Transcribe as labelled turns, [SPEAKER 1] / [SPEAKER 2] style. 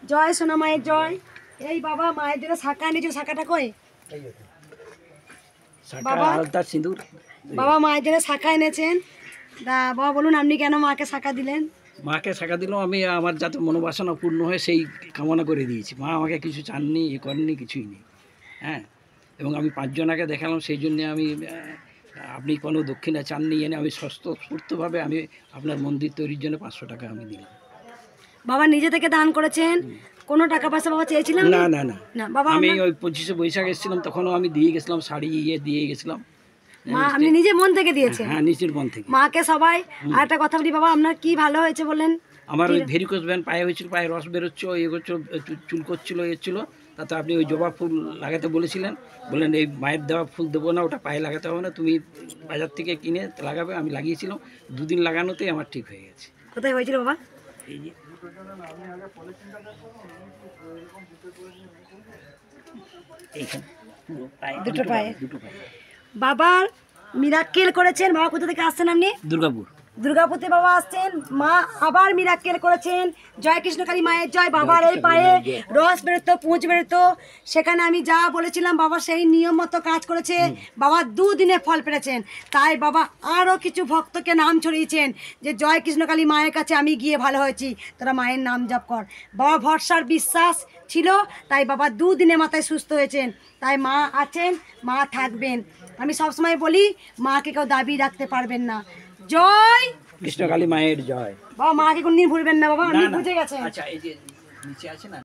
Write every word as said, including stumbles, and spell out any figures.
[SPEAKER 1] জয় সোনা মায়ের জয়। এই বাবা মায়ের জন্য শাঁখা এনেছো, শাঁখাটা কই বাবা?
[SPEAKER 2] আলতা সিঁদুর।
[SPEAKER 1] বাবা মায়ের জন্য শাঁখা এনেছেন। দা বাবা বলুন আপনি কেন মাকে শাঁখা দিলেন?
[SPEAKER 2] মাকে শাখা দিলাম আমি আমার যাতে মনোবাসনা পূর্ণ হয় সেই কামনা করে দিয়েছি। মা আমাকে কিছু চাননি, এ করেননি, কিছুই নেই। হ্যাঁ, এবং আমি পাঁচজনাকে দেখালাম, সেই জন্যে আমি আহ, আপনি কোনো দক্ষিণা চাননি এনে আমি স্বতঃস্ফূর্তভাবে আমি আপনার মন্দির তৈরির জন্য পাঁচশো টাকা আমি দিলাম।
[SPEAKER 1] বাবা নিজে থেকে দান করেছেন, কোনো টাকা পয়সা বাবা চেয়েছিলাম
[SPEAKER 2] না না না
[SPEAKER 1] না বাবা?
[SPEAKER 2] আমি
[SPEAKER 1] আমরা-
[SPEAKER 2] ওই পঁচিশে বৈশাখ এসেছিলাম, তখনও আমি দিয়ে গেছিলাম শাড়ি, ইয়ে দিয়ে গেছিলাম।
[SPEAKER 1] মা আপনি নিজে মন থেকে দিয়েছেন
[SPEAKER 2] হ্যাঁ, নিচের মন থেকে।
[SPEAKER 1] মাকে সবাই। আর একটা কথা বলি বাবা, আপনার কি ভালো হয়েছে বলেন?
[SPEAKER 2] আমার ওই ভেরিকোজ ভ্যান পায়ে হয়েছিল, পায়ে রস বেরোচ্ছিল, ইয়ে করছিল, চু- চুল করছিল, ইয়ে ছিল। তাতে আপনি ওই জবা ফুল লাগাতে বলেছিলেন, বললেন এই মায়ের দেওয়া ফুল দেবো না, ওটা পায়ে লাগাতে হবে না, তুমি বাজার থেকে কিনে লাগাবে। আমি লাগিয়েছিলাম, দুদিন লাগানোতেই আমার ঠিক হয়ে গেছে।
[SPEAKER 1] কোথায় হয়েছিল বাবা?
[SPEAKER 2] এই যে এইখানে পুরো পায়ে,
[SPEAKER 1] দুটো পায়ে।
[SPEAKER 2] দুটো পায়ে।
[SPEAKER 1] বাবার মিরাক্কেল করেছেন। বাবা কোথা থেকে আসছেন আপনি?
[SPEAKER 2] দুর্গাপুর।
[SPEAKER 1] দুর্গাপুরতে বাবা আসছেন, মা আবার মিরাক্কেল করেছেন। জয় কৃষ্ণকালী মায়ের জয়। বাবার এই পায়ে রস বেরোতো, পুঁজ বেরোতো, সেখানে আমি যা বলেছিলাম বাবা সেই নিয়ম মতো কাজ করেছে। বাবা দুদিনে ফল পেয়েছেন। তাই বাবা আরও কিছু ভক্তকে নাম ছড়িয়েছেন যে জয় কৃষ্ণকালী মায়ের কাছে আমি গিয়ে ভালো হয়েছি, তোরা মায়ের নাম জপ কর। বাবা ভরসার বিশ্বাস ছিল, তাই বাবা দুদিনে মাথায় সুস্থ হয়েছেন। তাই মা আছেন, মা থাকবেন। আমি সবসময় বলি মাকে কেউ দাবি রাখতে পারবেন না। জয়
[SPEAKER 2] কৃষ্ণকালী মায়ের জয়।
[SPEAKER 1] বাবা মাকে কোনদিন ভুলবেন না বাবা,
[SPEAKER 2] না
[SPEAKER 1] আপনি
[SPEAKER 2] না,
[SPEAKER 1] বুঝে গেছেন।
[SPEAKER 2] আচ্ছা এই যে নিচে আছে না।